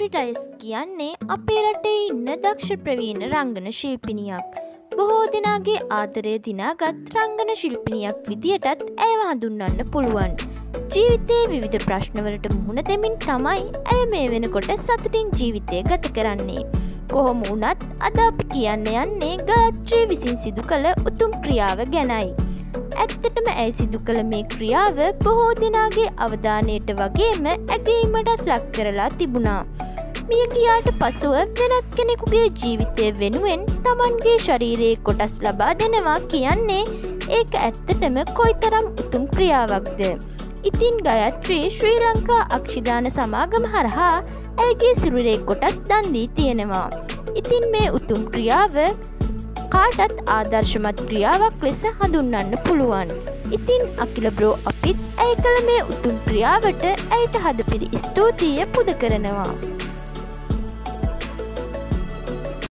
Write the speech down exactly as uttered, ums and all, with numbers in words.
ගායත්‍රි ඩයස් කියන්නේ අපේ රටේ ඉන්න දක්ෂ ප්‍රවීණ රංගන ශිල්පිනියක්. බොහෝ දෙනාගේ ආදරය දිනාගත් රංගන ශිල්පිනියක් විදියටත් ඇයව හඳුන්වන්න පුළුවන්. ජීවිතයේ විවිධ ප්‍රශ්නවලට මුහුණ දෙමින් තමයි ඇය මේ වෙනකොට සතුටින් ජීවිතය ගත කරන්නේ. කොහොම වුණත් අද අපි කියන්න යන්නේ ගායත්‍රි විසින් සිදු කළ උතුම් ක්‍රියාව ගැනයි. ඇත්තටම ඇය සිදු කළ මේ ක්‍රියාව බොහෝ දෙනාගේ අවධානයට වගේම ඇගීමටත් ලක් කරලා තිබුණා. මිය ගියාට පසුව වෙනත් කෙනෙකුගේ ජීවිතය වෙනුවෙන් Tamanගේ ශරීරයේ කොටස් ලබා දෙනවා කියන්නේ ඒක ඇත්තටම කොයිතරම් උතුම් ක්‍රියාවක්ද. ඉතින් ගායත්‍රි ශ්‍රී ලංකා අක්ෂිදාන සමාගම හරහා ඇයගේ සිරුරේ කොටස් දන් දී තියෙනවා. ඉතින් මේ උතුම් ක්‍රියාව කාටත් ආදර්ශමත් ක්‍රියාවක් ලෙස හඳුන්වන්න පුළුවන්. ඉතින් අකිල බ්‍රෝ අපිත් ඇය කළ මේ උතුම් ක්‍රියාවට ඇයට හදපිරි ස්තුතිය පුද කරනවා.